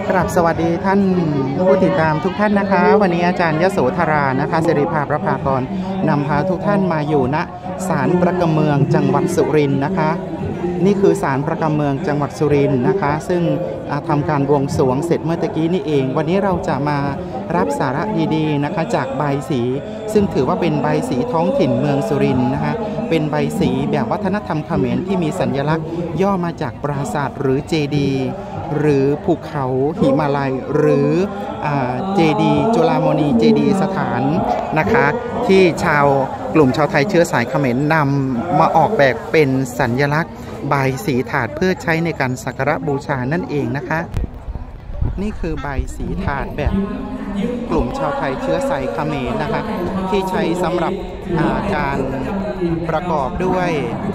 กราบสวัสดีท่านผู้ติดตามทุกท่านนะคะวันนี้อาจารย์ยโสธรานะคะสิริภาประภากรนำพาทุกท่านมาอยู่ณศาลประกำเมืองจังหวัดสุรินทร์นะคะนี่คือศาลประกำเมืองจังหวัดสุรินทร์นะคะซึ่งทำการบวงสรวงเสร็จเมื่อตะกี้นี่เองวันนี้เราจะมารับสาระดีๆนะคะจากใบสีซึ่งถือว่าเป็นใบสีท้องถิ่นเมืองสุรินทร์นะคะเป็นใบสีแบบวัฒนธรรมเขมรที่มีสัญลักษณ์ย่อมาจากปราสาทหรือเจดีย์หรือภูเขาหิมาลัยหรือเจดีย์จุฬามณีเจดีย์สถานนะคะที่กลุ่มชาวไทยเชื้อสายเขมรนำมาออกแบบเป็นสัญลักษณ์ใบสีถาดเพื่อใช้ในการสักการะบูชานั่นเองนะคะนี่คือใบสีถาดแบบกลุ่มชาวไทยเชื้อสายเขมรนะคะที่ใช้สำหรับการประกอบด้วย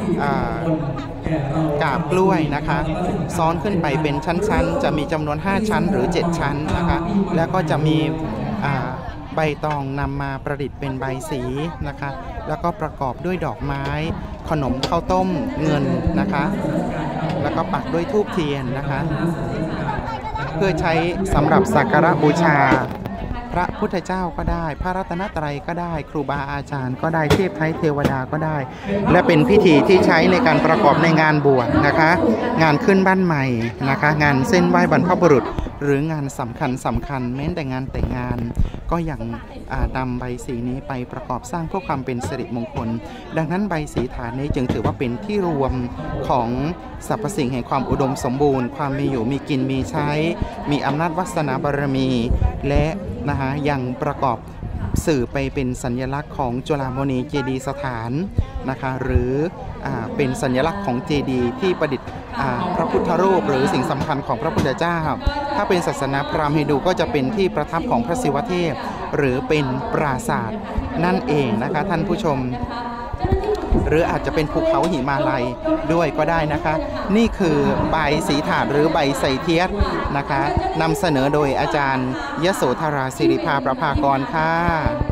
กาบกล้วยนะคะซ้อนขึ้นไปเป็นชั้นๆจะมีจำนวน5ชั้นหรือ7ชั้นนะคะแล้วก็จะมีใบตองนำมาประดิษฐ์เป็นใบสีนะคะแล้วก็ประกอบด้วยดอกไม้ขนมข้าวต้มเงินนะคะแล้วก็ปักด้วยธูปเทียนนะคะเพื่อใช้สำหรับสักการะบูชาพระพุทธเจ้าก็ได้พระรัตนตรัยก็ได้ครูบาอาจารย์ก็ได้เทพไทยเทวดาก็ได้และเป็นพิธีที่ใช้ในการประกอบในงานบวชนะคะงานขึ้นบ้านใหม่นะคะงานเส้นไหว้บรรพบุรุษหรืองานสำคัญแม้แต่งานแต่งงานก็ยังนำใบสีนี้ไปประกอบสร้างเพื่อความเป็นสิริมงคลดังนั้นใบสีฐานนี้จึงถือว่าเป็นที่รวมของสรรพสิ่งแห่งความอุดมสมบูรณ์ความมีอยู่มีกินมีใช้มีอำนาจวาสนาบารมีและนะคะยังประกอบสื่อไปเป็นสัญลักษณ์ของจุฬามณีเจดีย์สถานนะคะหรือเป็นสัญลักษณ์ของเจดีย์ที่ประดิษฐ์พระพุทธรูปหรือสิ่งสำคัญของพระพุทธเจ้าถ้าเป็นศาสนาพราหมณ์ฮินดูก็จะเป็นที่ประทับของพระศิวเทพหรือเป็นปราสาทนั่นเองนะคะท่านผู้ชมหรืออาจจะเป็นภูเขาหิมาลัยด้วยก็ได้นะคะนี่คือใบสีถาดหรือใบไสเทียสนะคะนำเสนอโดยอาจารย์ยโสธราสิริภาประภากรค่ะ